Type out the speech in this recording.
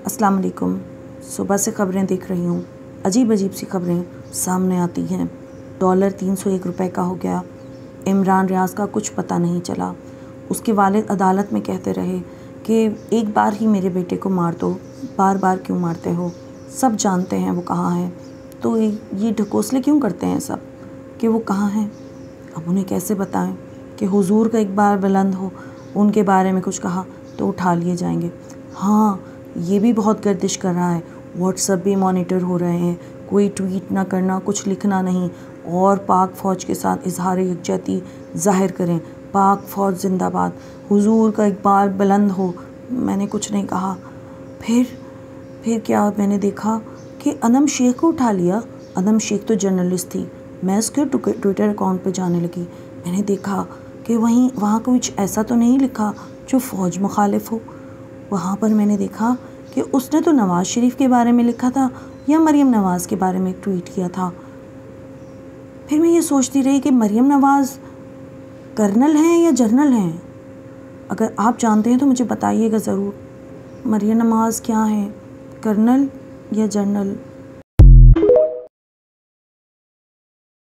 अस्सलाम वालेकुम। सुबह से ख़बरें देख रही हूँ, अजीब अजीब सी ख़बरें सामने आती हैं। डॉलर 301 रुपए का हो गया। इमरान रियाज का कुछ पता नहीं चला। उसके वालिद अदालत में कहते रहे कि एक बार ही मेरे बेटे को मार दो, बार बार क्यों मारते हो, सब जानते हैं वो कहाँ है। तो ये ढकोसले क्यों करते हैं सब कि वो कहाँ हैं। अब उन्हें कैसे बताएं कि हुजूर का एक बार बुलंद हो, उनके बारे में कुछ कहा तो उठा लिए जाएंगे। हाँ, ये भी बहुत गर्दिश कर रहा है, व्हाट्सएप भी मॉनिटर हो रहे हैं, कोई ट्वीट ना करना, कुछ लिखना नहीं, और पाक फ़ौज के साथ इजहार यकजहती ज़ाहिर करें। पाक फ़ौज जिंदाबाद, हुजूर का इकबाल बुलंद हो। मैंने कुछ नहीं कहा। फिर क्या मैंने देखा कि अनम शेख को उठा लिया। अनम शेख तो जर्नलिस्ट थी। मैं उसके ट्विटर अकाउंट पे जाने लगी। मैंने देखा कि वहाँ कुछ ऐसा तो नहीं लिखा जो फ़ौज मुखालिफ हो। वहाँ पर मैंने देखा कि उसने तो नवाज़ शरीफ के बारे में लिखा था या मरीम नवाज़ के बारे में ट्वीट किया था। फिर मैं ये सोचती रही कि मरीम नवाज़ कर्नल हैं या जर्नल हैं। अगर आप जानते हैं तो मुझे बताइएगा ज़रूर, मरीम नवाज़ क्या हैं, कर्नल या जर्नल।